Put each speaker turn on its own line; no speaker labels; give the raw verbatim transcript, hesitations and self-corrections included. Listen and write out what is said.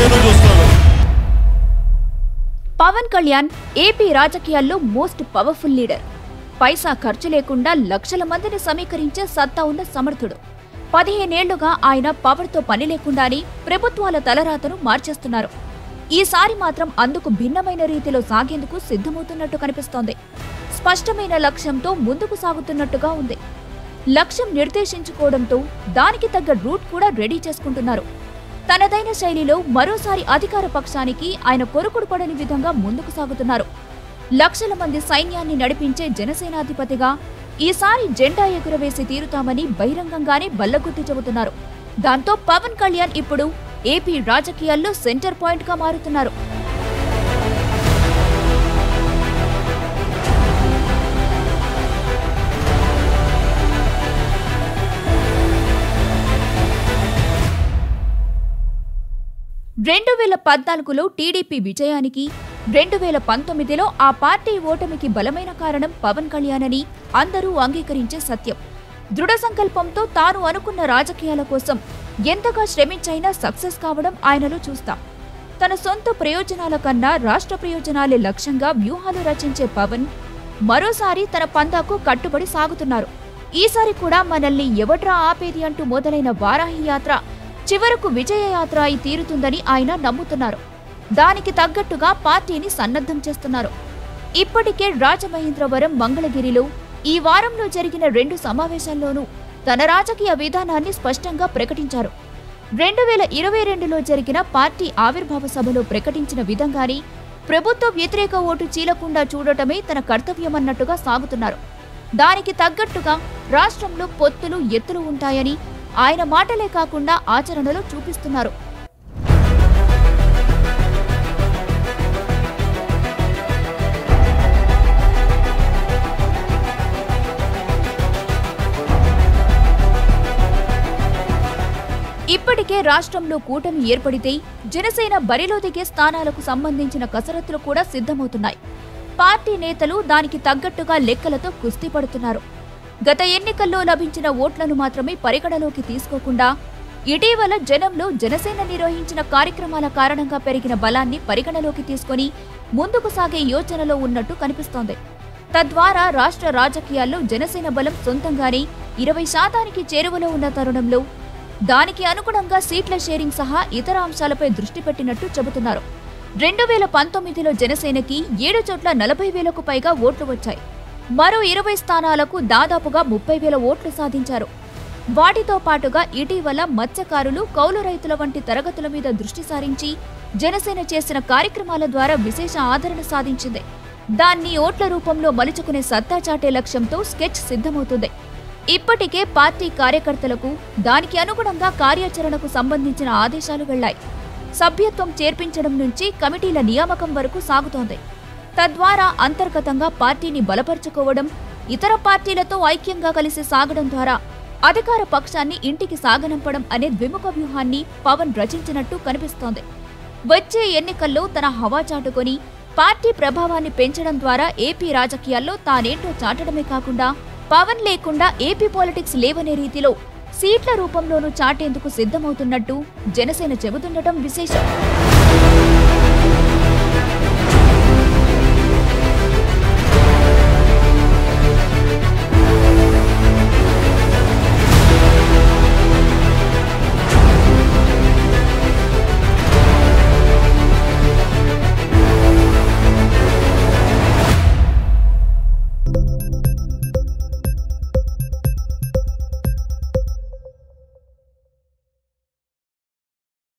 నేను చూస్తాను.
పవన్ కళ్యాణ్ ఏపీ రాజకీయాల్లో మోస్ట్ పవర్ఫుల్ లీడర్. పైసా ఖర్చు లేకుండా లక్షల మందిని సమీకరించే సత్తా ఉన్న సమర్థుడు. పదిహేనేళ్లుగా ఆయన పవర్తో పని లేకుండానే ప్రభుత్వాల తలరాతను మార్చేస్తున్నారు. ఈసారి మాత్రం అందుకు భిన్నమైన రీతిలో సాగేందుకు సిద్ధమవుతున్నట్టు కనిపిస్తోంది. స్పష్టమైన లక్ష్యంతో ముందుకు సాగుతున్నట్టుగా ఉంది. లక్ష్యం నిర్దేశించుకోవడంతో దానికి తగ్గ రూట్ కూడా రెడీ చేసుకుంటున్నారు. తనదైన శైలిలో మరోసారి అధికార పక్షానికి ఆయన కొరుకుడు పడని విధంగా ముందుకు సాగుతున్నారు. లక్షల మంది సైన్యాన్ని నడిపించే జనసేనాధిపతిగా ఈసారి జెండా ఎగురవేసి తీరుతామని బహిరంగంగానే బల్లగుద్ది చెబుతున్నారు. దాంతో పవన్ కళ్యాణ్ ఇప్పుడు ఏపీ రాజకీయాల్లో సెంటర్ పాయింట్ గా మారుతున్నారు. రెండు వేల పద్నాలుగులో టీడీపీ విజయానికి, రెండు వేల పంతొమ్మిదిలో ఆ పార్టీ ఓటమికి బలమైన కారణం పవన్ కళ్యాణ్ అని అందరూ అంగీకరించే సత్యం. దృఢ సంకల్పంతో తాను అనుకున్న రాజకీయాల కోసం ఎంతగా శ్రమించైనా సక్సెస్ కావడం ఆయనలో చూస్తాం. తన సొంత ప్రయోజనాల కన్నా రాష్ట్ర ప్రయోజనాలే లక్ష్యంగా వ్యూహాలు రచించే పవన్ మరోసారి తన పందాకు కట్టుబడి సాగుతున్నారు. ఈసారి కూడా మనల్ని ఎవడ్రా ఆపేది అంటూ మొదలైన వారాహి యాత్ర చివరకు విజయయాత్ర అయి తీరుతుందని ఆయన నమ్ముతున్నారు. దానికి తగ్గట్టుగా పార్టీని సన్నద్ధం చేస్తున్నారు. ఇప్పటికే రాజమహేంద్రవరం, మంగళగిరిలో ఈ వారంలో జరిగిన రెండు సమావేశాల్లోనూ తన రాజకీయ విధానాన్ని స్పష్టంగా ప్రకటించారు. రెండు వేల ఇరవై రెండులో జరిగిన పార్టీ ఆవిర్భావ సభలో ప్రకటించిన విధంగానే ప్రభుత్వ వ్యతిరేక ఓటు చీలకుండా చూడటమే తన కర్తవ్యమన్నట్టుగా సాగుతున్నారు. దానికి తగ్గట్టుగా రాష్ట్రంలో పొత్తులు, ఎత్తులు ఉంటాయని ఆయన మాటలే కాకుండా ఆచరణలో చూపిస్తున్నారు. ఇప్పటికే రాష్ట్రంలో కూటమి ఏర్పడితే జనసేన బరిలో దిగే స్థానాలకు సంబంధించిన కసరత్తులు కూడా సిద్ధమవుతున్నాయి. పార్టీ నేతలు దానికి తగ్గట్టుగా లెక్కలతో కుస్తీ పడుతున్నారు. గత ఎన్నికల్లో లభించిన ఓట్లను మాత్రమే పరిగణలోకి తీసుకోకుండా ఇటీవల జనంలో జనసేన నిర్వహించిన కార్యక్రమాల కారణంగా పెరిగిన బలాన్ని పరిగణలోకి తీసుకుని ముందుకు సాగే యోచనలో ఉన్నట్టు కనిపిస్తోంది. తద్వారా రాష్ట్ర రాజకీయాల్లో జనసేన బలం సొంతంగానే ఇరవై శాతానికి చేరువలో ఉన్న తరుణంలో దానికి అనుగుణంగా సీట్ల షేరింగ్ సహా ఇతర అంశాలపై దృష్టి పెట్టినట్టు చెబుతున్నారు. రెండు వేల పంతొమ్మిదిలో జనసేనకి ఏడు చోట్ల నలభై వేలకు పైగా ఓట్లు వచ్చాయి. మరో ఇరవై స్థానాలకు దాదాపుగా ముప్పై వేల ఓట్లు సాధించారు. వాటితో పాటుగా ఇటీవల మత్స్యకారులు, కౌలు రైతుల వంటి తరగతుల మీద దృష్టి సారించి జనసేన చేసిన కార్యక్రమాల ద్వారా విశేష ఆదరణ సాధించింది. దాన్ని ఓట్ల రూపంలో మలుచుకునే సత్తా చాటే లక్ష్యంతో స్కెచ్ సిద్ధమవుతుంది. ఇప్పటికే పార్టీ కార్యకర్తలకు దానికి అనుగుణంగా కార్యాచరణకు సంబంధించిన ఆదేశాలు వెళ్లాయి. సభ్యత్వం చేర్పించడం నుంచి కమిటీల నియామకం వరకు సాగుతోంది. తద్వారా అంతర్గతంగా పార్టీని బలపరుచుకోవడం, ఇతర పార్టీలతో ఐక్యంగా కలిసి సాగడం ద్వారా అధికార పక్షాన్ని ఇంటికి సాగనంపడం అనే ద్విముఖ వ్యూహాన్ని పవన్ రచించినట్టు కనిపిస్తోంది. వచ్చే ఎన్నికల్లో తన హవా చాటుకొని పార్టీ ప్రభావాన్ని పెంచడం ద్వారా ఏపీ రాజకీయాల్లో తానేంటో చాటడమే కాకుండా పవన్ లేకుండా ఏపీ పాలిటిక్స్ లేవనే రీతిలో సీట్ల రూపంలోనూ చాటేందుకు సిద్ధమవుతున్నట్టు జనసేన చెబుతుండటం విశేషం.